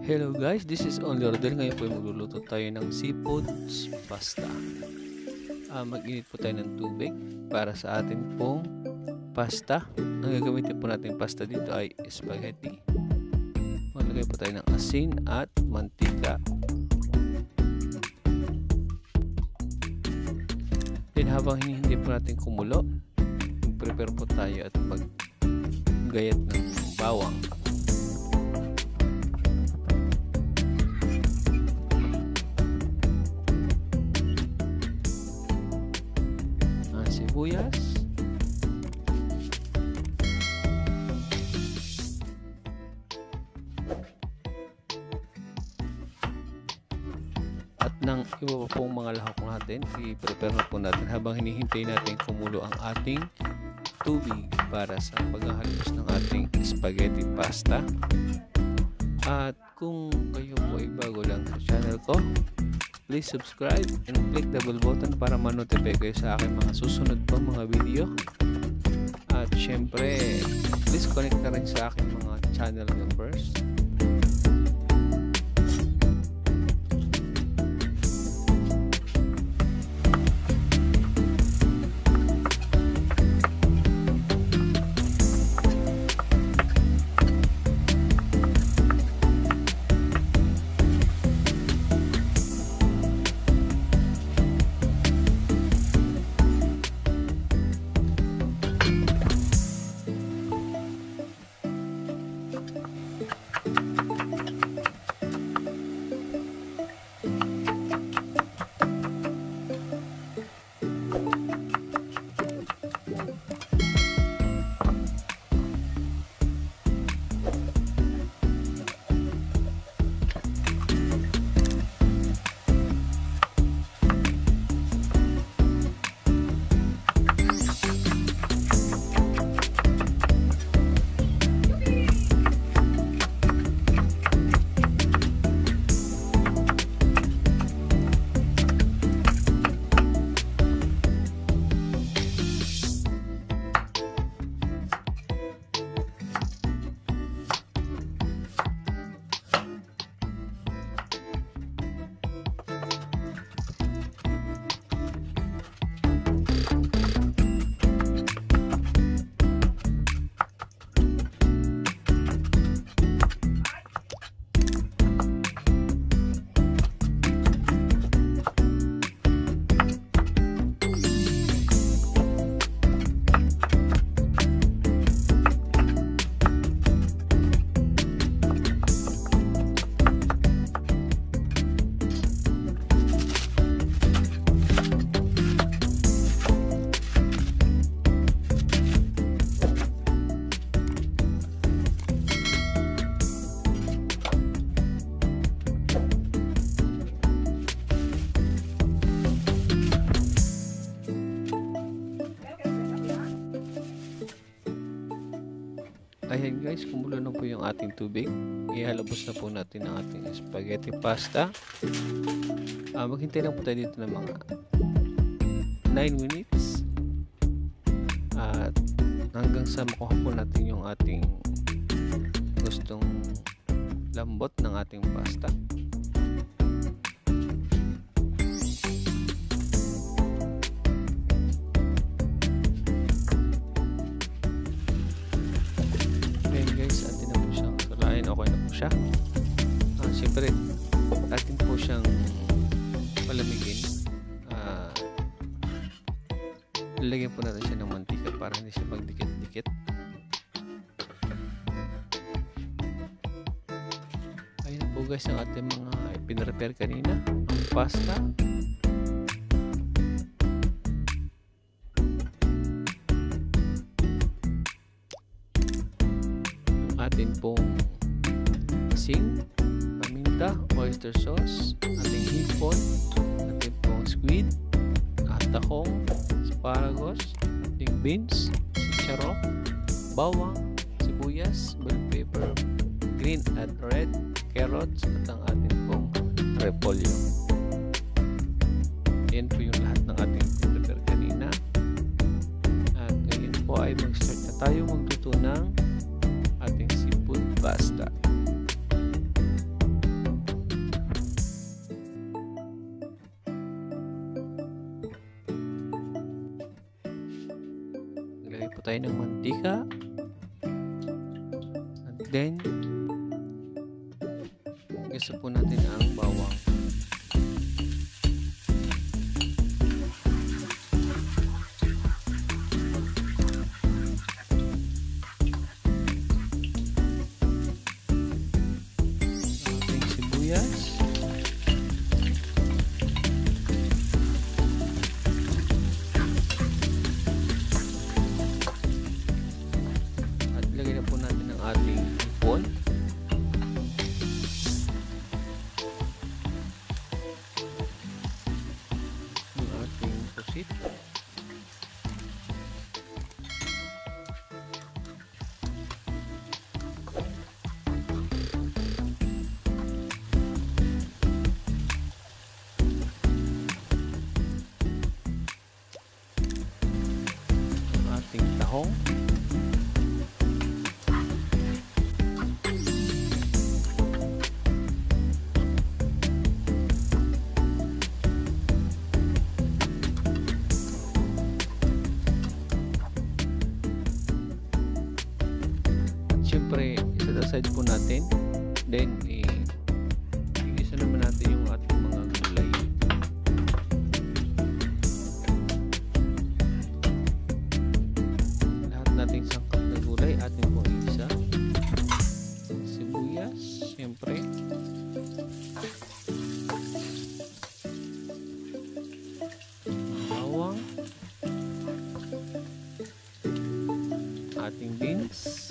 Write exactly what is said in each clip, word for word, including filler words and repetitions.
Hello guys, this is only rodel. Ngayon po ay magluluto tayo ng seafood pasta. Uh, Mag-init po tayo ng tubig para sa atin pong pasta. Ang gagamitin po natin pasta dito ay spaghetti. Maglagay po tayo ng asin at mantika. Then habang hinihintay po natin kumulo, prepare po tayo at maggayat ng bawang. Sibuyas, at ng iba pa pong mga lahok natin, i-prepare na po natin habang hinihintay natin kumulo ang ating tubig para sa paghahalos ng ating spaghetti pasta. At kung kayo po ay bago lang sa channel ko, please subscribe and click the bell button para ma-notify kayo sa aking mga susunod pa mga video. At syempre, please connect na rin sa aking mga channel members. Ayan guys, kumulo na po yung ating tubig. Ihalabos na po natin ang ating spaghetti pasta. Uh, maghintay lang po tayo dito ng mga nine minutes. At hanggang sa makuha po natin yung ating gustong lambot ng ating pasta. Okay na po siya. Uh, Siyempre, atin po siyang palamigin. Uh, Lalagyan po natin siya ng mantika para hindi siya magdikit-dikit. Ayun na po guys ang ating mga pinrepare kanina. Ang pasta. Ang atin pong asin, paminta, oyster sauce, ating hipon, ating pong squid, tahong, asparagus, ating beans, chicharro, bawang, sibuyas, bell pepper, green at red, carrots, at ang ating pong repolyo. Yan po yung lahat ng ating prepare kanina. At ngayon po ay mag-start na tayo magluto ng ating seafood pasta. Then, gisa po natin ang bawang. Ating sibuyas. At lagay na po natin ang ating ipon. Ang ating pusit. Ang ating tahong. Siyempre, isa-aside po natin. Then, eh, igisa naman natin yung ating mga gulay. Lahat nating sangkap na gulay, ating pong igisa. Sibuyas, siyempre. Bawang. Ating beans.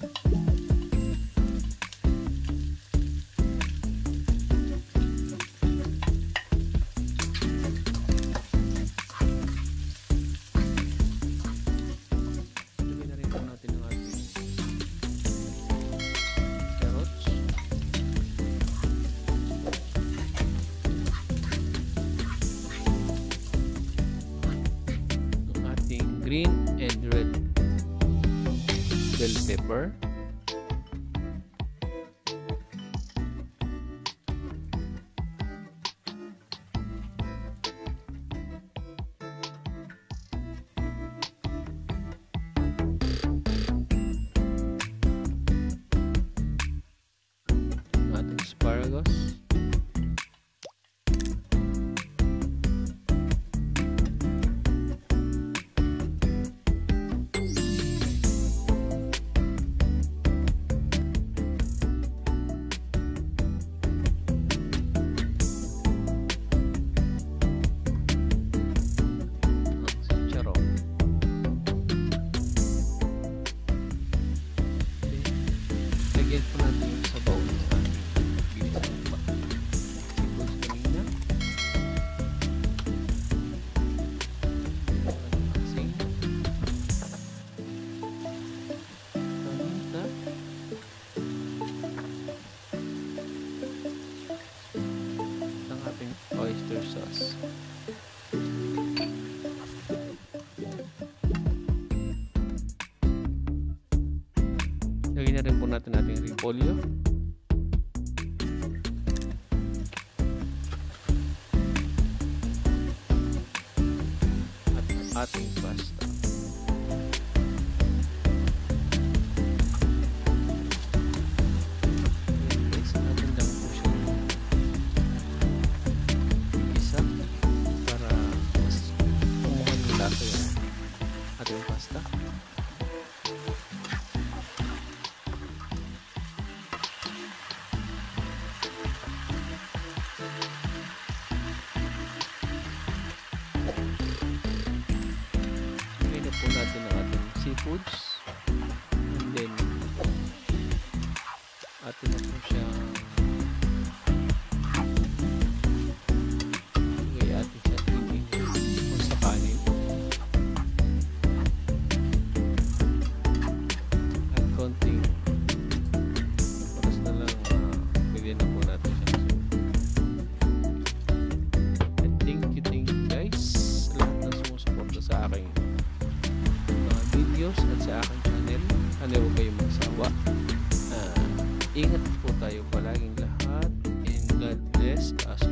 Green and red bell pepper. Ating asparagus. Lagyan po natin yung sabaw ng ating ginisang pa. Sibuyas kanina. Asin. Paminta. Ang ating oyster sauce. Lagyan na rin po natin ating repolyo. At ating pasta. Isa natin lang po siya isa para mas kumuha ng lasa yung ating pasta. Po natin ang ating seafoods, and then atin na po siya ilagay atin sa ating o sa kanin at konting oras na lang uh, bigyan na po natin siya. And thank you, thank you guys sa lahat ng sumusuporta sa aking videos at sa aking channel. Ano huwag kayong magsawa. Uh, ingat po tayo palaging lahat, and God bless us